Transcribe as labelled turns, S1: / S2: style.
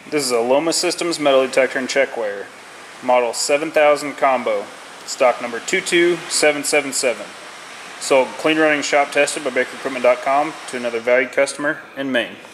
S1: This is a Loma Systems metal detector and checkware, model 7000 combo, stock number 22777. Sold clean running shop tested by BakerEquipment.com to another valued customer in Maine.